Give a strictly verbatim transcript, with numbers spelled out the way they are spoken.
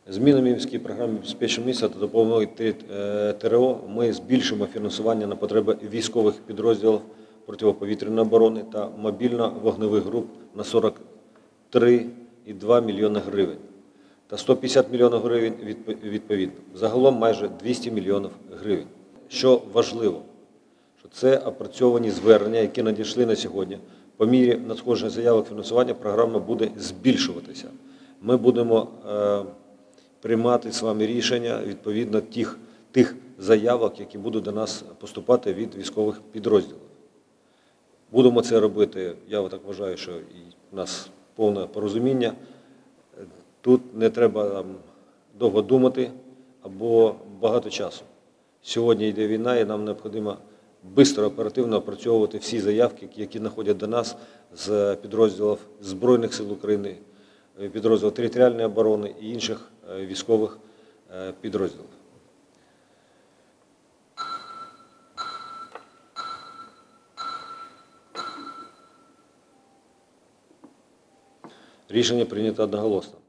Змінами в міській програмі «Безпечне місто» та допомогою ТрО ми збільшимо фінансування на потреби військових підрозділів протиповітряної оборони та мобільно-вогневих груп на сорок три цілих два мільйони гривень та сто п'ятдесят мільйонів гривень відповідно. Загалом майже двісті мільйонів гривень. Що важливо, що це опрацьовані звернення, які надійшли на сьогодні. По мірі надходження заявок фінансування програма буде збільшуватися. Ми будемо е, приймати з вами рішення відповідно тих, тих заявок, які будуть до нас поступати від військових підрозділів. Будемо це робити, я так вважаю, що у нас повне порозуміння. Тут не треба там довго думати або багато часу. Сьогодні йде війна і нам необхідно швидко, оперативно опрацьовувати всі заявки, які надходять до нас з підрозділів Збройних сил України, підрозділів територіальної оборони і інших військових підрозділів. Рішення прийнято одноголосно.